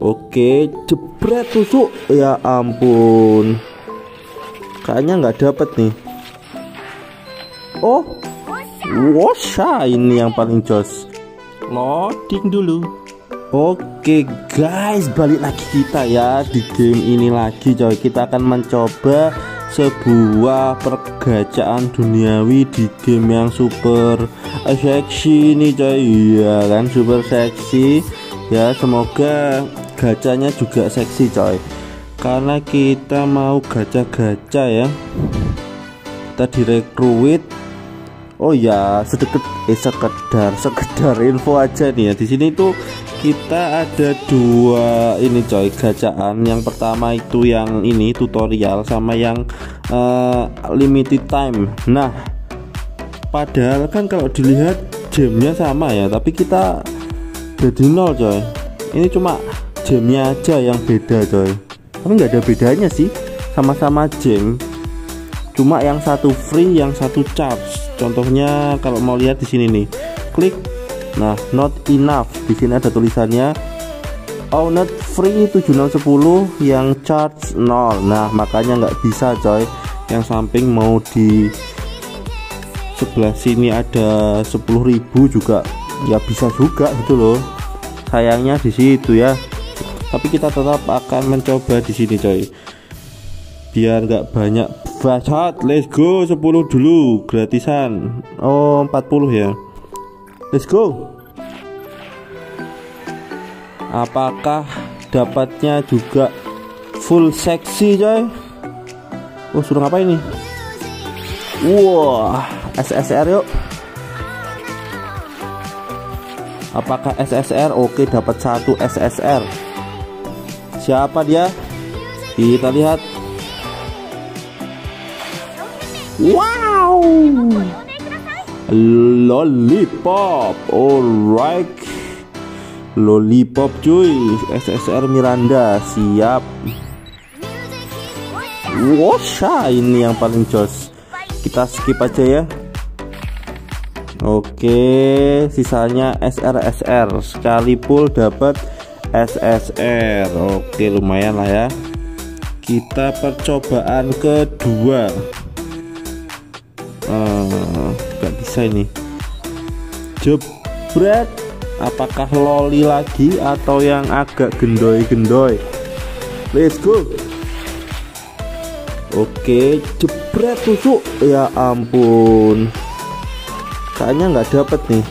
Oke, jebret tusuk. Ya ampun, kayaknya nggak dapet nih. Oh, wosha, ini yang paling jos. Loading dulu. Oke guys, balik lagi kita ya di game ini lagi coy. Kita akan mencoba sebuah pergacaan duniawi di game yang super seksi nih coy. Iya kan, super seksi ya. Semoga gacanya juga seksi coy, karena kita mau gacha-gacha ya. Kita direkrut. Oh ya, sekedar info aja nih ya. Di sini tuh kita ada dua ini coy, gacaan. Yang pertama itu yang ini tutorial, sama yang limited time. Nah, padahal kan kalau dilihat jamnya sama ya, tapi kita jadi nol coy. Ini cuma jamnya aja yang beda coy, tapi nggak ada bedanya sih, sama-sama jam, cuma yang satu free, yang satu charge. Contohnya kalau mau lihat di sini nih, klik, nah not enough, di sini ada tulisannya oh not free 7610, yang charge 0. Nah makanya nggak bisa coy. Yang samping mau di sebelah sini ada 10.000 juga nggak bisa juga gitu loh, sayangnya di situ ya. Tapi kita tetap akan mencoba di sini coy, biar nggak banyak bacot. Let's go, 10 dulu gratisan. Oh 40 ya, let's go. Apakah dapatnya juga full seksi coy? Oh suruh ngapain nih? Wah, SSR yuk. Apakah SSR? Oke, dapat satu SSR. Siapa dia? Kita lihat. Wow, lollipop. Alright, lollipop cuy. SSR Miranda, siap. Wosha, ini yang paling jos. Kita skip aja ya. Oke, sisanya SR sekali full dapat SSR. Oke, lumayan lah ya. Kita percobaan kedua. Gak bisa ini. Jebret. Apakah loli lagi atau yang agak gendoy-gendoy? Let's go. Oke, jebret tusuk. Ya ampun, kayaknya nggak dapet nih.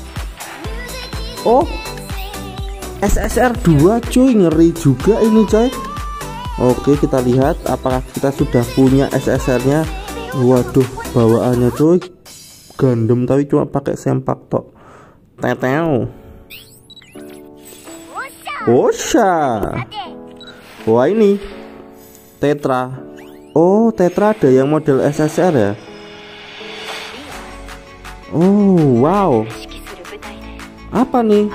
Oh, SSR 2 cuy, ngeri juga ini coy. Oke, kita lihat apakah kita sudah punya SSR-nya. Waduh, bawaannya cuy gandem, tapi cuma pakai sempak tok. Teteo. Osha. Wah ini Tetra. Oh Tetra ada yang model SSR ya. Oh wow, apa nih?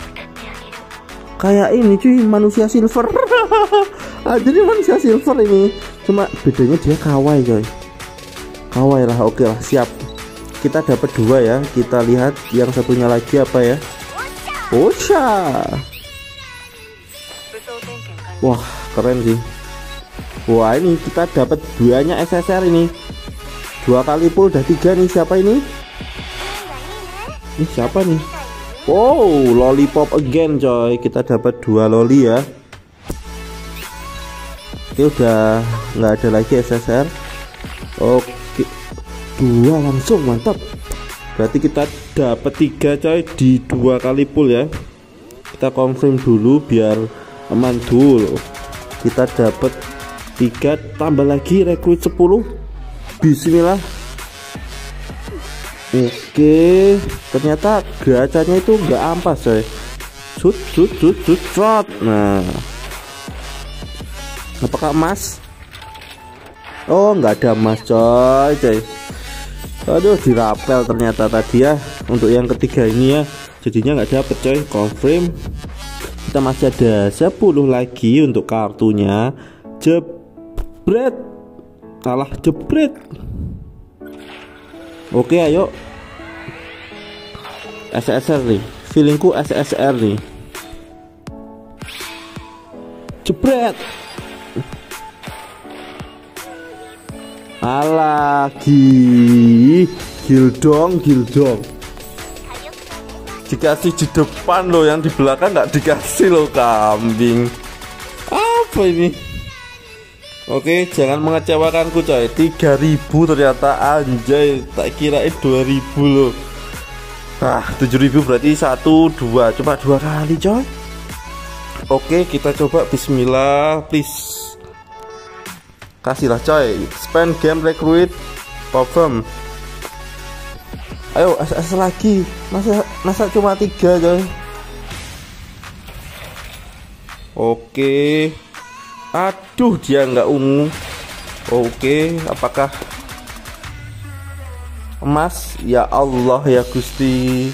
Kayak ini cuy, manusia silver. Jadi manusia silver ini, cuma bedanya dia kawaii coy. Kawaii lah. Oke lah, siap. Kita dapat dua ya. Kita lihat yang satunya lagi apa ya. Osha. Wah keren sih. Wah ini kita dapat duanya SSR ini. 2 kali full udah 3 nih. Siapa ini? Ini siapa nih? Oh lollipop again coy. Kita dapat 2 loli ya. Oke, udah nggak ada lagi SSR. Oke, 2 langsung, mantap. Berarti kita dapat 3 coy di 2 kali full ya. Kita confirm dulu biar aman dulu. Kita dapat 3, tambah lagi rekrut 10. Bismillah. Oke, ternyata gacanya itu nggak ampas coy. Shot. Nah, apakah emas? Oh nggak ada emas coy. Aduh, dirapel ternyata tadi ya. Untuk yang ketiga ini ya, jadinya nggak dapet coy. Confirm. Kita masih ada 10 lagi untuk kartunya. Jebret. Salah jebret. Oke, ayo. SSR nih. Feelingku SSR nih. Jebret. Lagi gildong. Dikasih di depan loh, yang di belakang nggak dikasih loh, kambing. Apa ini? Oke, jangan mengecewakanku coy. 3.000 ternyata, anjay. Tak kirain 2.000 loh. 7.000 berarti 1, 2. Coba 2 kali coy. Oke, kita coba. Bismillah, please. Kasihlah coy. Spend game recruit perform. Ayo SS lagi. Masa cuma 3 coy. Oke. Aduh, dia nggak ungu. Oke, apakah emas? Ya Allah ya Gusti.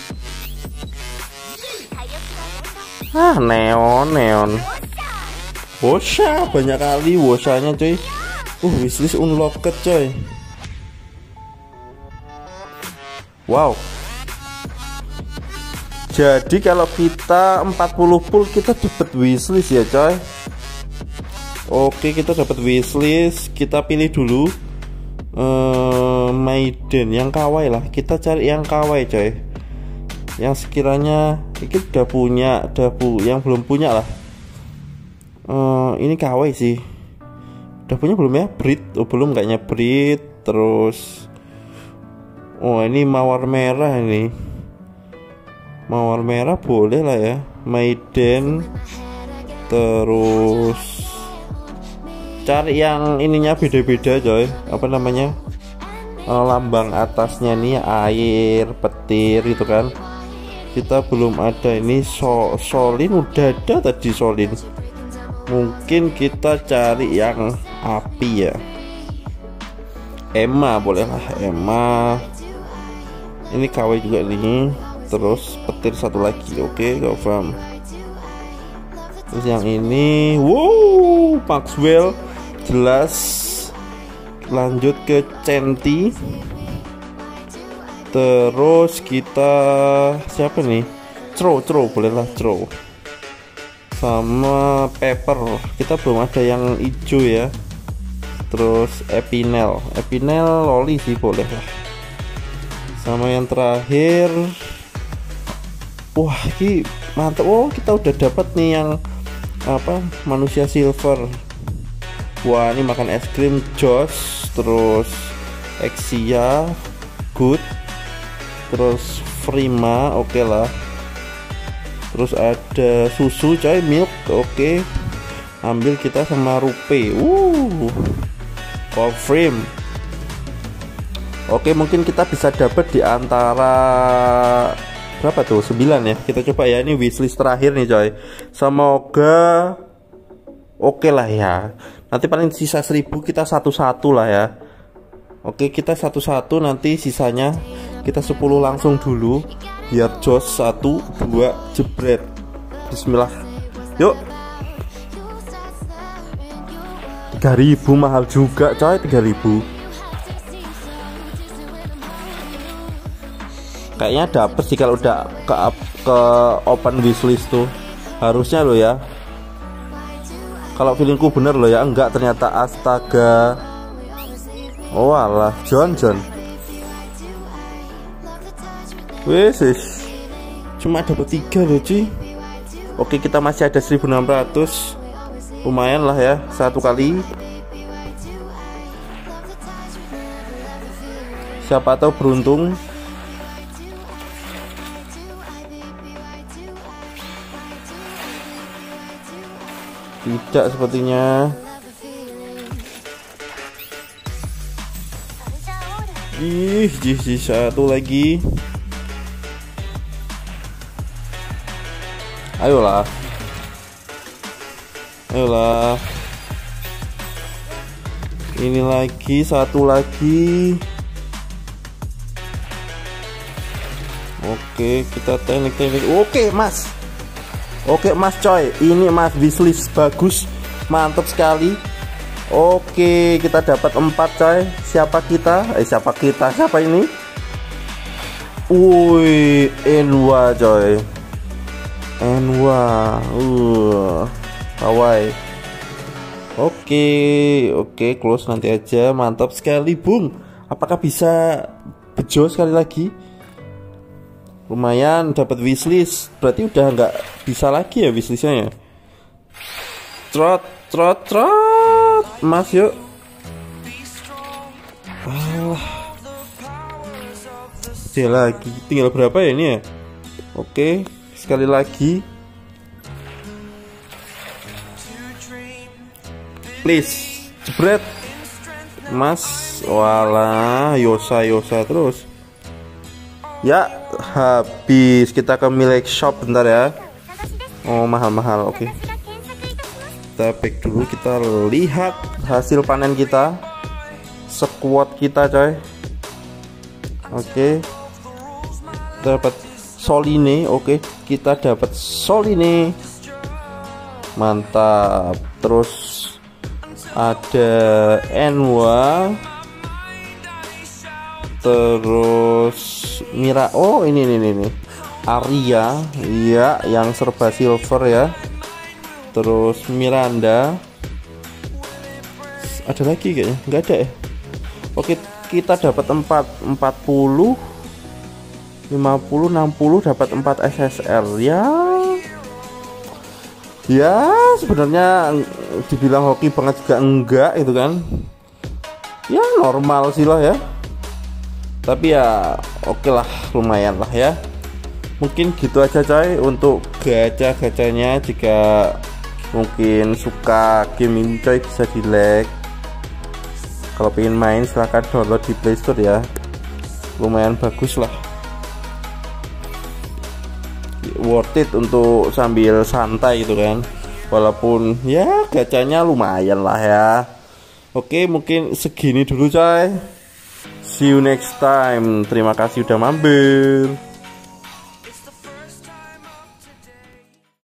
Neon. Wosha, banyak kali woshanya coy. Wishlist unlocked coy. Wow. Jadi kalau kita 40 full kita dapat wishlist ya coy. Oke, kita dapat wishlist. Kita pilih dulu Maiden yang kawaii lah. Kita cari yang kawaii coy. Yang sekiranya kita udah punya, yang belum punya lah. Ini kawaii sih. Udah punya belum ya? Breed. Oh belum kayaknya, breed. Terus ini mawar merah ini. Mawar merah boleh lah ya. Maiden. Terus cari yang ininya beda-beda coy. Apa namanya? Lambang atasnya nih air, petir gitu kan. Kita belum ada ini. Solin udah ada tadi, Solin. Mungkin kita cari yang api ya. Emma boleh lah, Emma. Ini KW juga nih. Terus petir satu lagi. Oke, confirm. Terus yang ini, wow, Maxwell jelas. Lanjut ke Centi. Terus kita siapa nih? Cro boleh lah, Cro. Sama Pepper. Kita belum ada yang hijau ya. Terus Epinel loli sih boleh lah. Sama yang terakhir, wah ini mantap. Oh, kita udah dapat nih yang apa, manusia silver. Wah, ini makan es krim Josh. Terus Exia good. Terus Frima oke lah. Terus ada susu coy, milk. Oke. Ambil kita sama Rupe. Confirm. Oke, mungkin kita bisa dapat di antara berapa tuh? 9 ya. Kita coba ya, ini wishlist terakhir nih coy. Semoga oke lah ya. Nanti paling sisa 1000 kita satu-satu lah ya. Oke, kita satu-satu, nanti sisanya kita 10 langsung dulu. Biar jos 1, 2 jebret. Bismillah. Yuk. 3.000 mahal juga coy, 3.000. Kayaknya dapet sih kalau udah ke open wishlist tuh. Harusnya lo ya. Kalau feelingku bener loh ya. Enggak, ternyata astaga. Oh alah, John. Wes, cuma dapat 3 loh cuy. Oke, kita masih ada 1.600. Lumayan lah ya, satu kali. Siapa tahu beruntung. Tidak sepertinya. Satu lagi. Ayolah. Ini lagi, satu lagi. Oke, kita teknik. Oke, Mas. Oke, Mas coy. Ini Mas wishlist bagus. Mantap sekali. Oke, kita dapat 4 coy. Siapa ini? Wih, Enwa coy. Kawaii. Oke, close nanti aja. Mantap sekali, Bung. Apakah bisa bejo sekali lagi? Lumayan dapat wishlist. Berarti udah nggak bisa lagi ya wishlistnya ya. Trot. Mas yuk. Dia lagi. Tinggal berapa ya ini ya? Oke, sekali lagi. Please, jebret. Mas, walah, Yosa terus. Ya, habis. Kita ke milik shop bentar ya. Oh, mahal. Oke. Kita back dulu, kita lihat hasil panen kita. Squad kita, coy. Oke. Dapat Soline. Oke, kita dapat Soline. Mantap. Terus ada Enwa, terus Mira. Oh, ini Arya, iya, yang serba silver ya. Terus Miranda. Ada lagi kayaknya, nggak ada ya. Oke, kita dapat 40, 50, 60, dapat 4 SSR ya. Sebenarnya dibilang hoki banget juga enggak itu kan. Ya normal sih lah ya. Tapi ya oke lah, lumayan lah ya. Mungkin gitu aja coy untuk gacha-gachanya. Jika mungkin suka game ini coy, bisa di like. Kalau pengen main silahkan download di Play Store ya. Lumayan bagus lah, worth it untuk sambil santai gitu kan. Walaupun ya gacanya lumayan lah ya. Oke, mungkin segini dulu coy. See you next time. Terima kasih udah mampir.